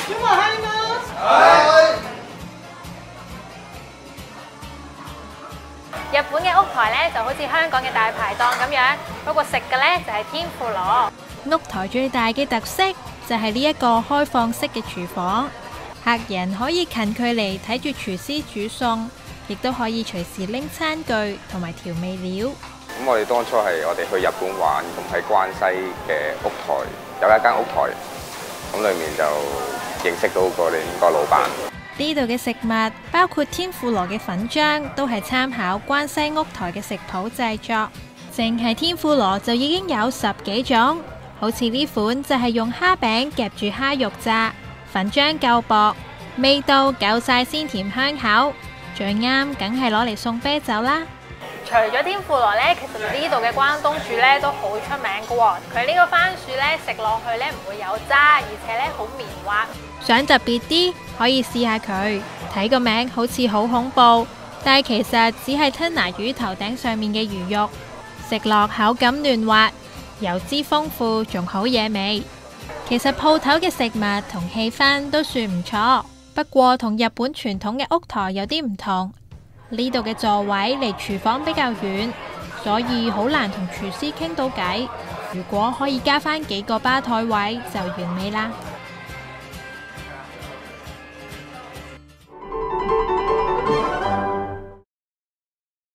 日本嘅屋台咧就好似香港嘅大排檔咁樣，不過食嘅咧就係天婦羅。 屋台最大嘅特色就係呢一個開放式嘅廚房，客人可以近距離睇住廚師煮餸，亦都可以隨時拎餐具同埋調味料。 咁我哋當初係我哋去日本玩，咁喺關西嘅屋台有一間屋台，咁裡面就認識到我哋個老闆。 呢度嘅食物包括天婦羅嘅粉漿，都係參考關西屋台嘅食譜製作。淨係天婦羅就已經有10幾種，好似呢款就係用蝦餅夾住蝦肉炸，粉漿夠薄，味道夠晒鮮甜香口，最啱梗係攞嚟送啤酒啦。 除咗天婦羅咧，其實呢度嘅關東煮咧都好出名㗎喎。佢呢個番薯咧食落去咧唔會有渣，而且咧好綿滑。 想特別啲，可以試下佢。睇個名好似好恐怖，但係其實只係吞拿魚頭頂上面嘅魚肉，食落口感嫩滑，油脂豐富，仲好惹味。其實鋪頭嘅食物同氣氛都算唔錯，不過同日本傳統嘅屋台有啲唔同。呢度嘅座位離廚房比較遠，所以好難同廚師傾到偈。如果可以加返幾個吧台位就完美啦。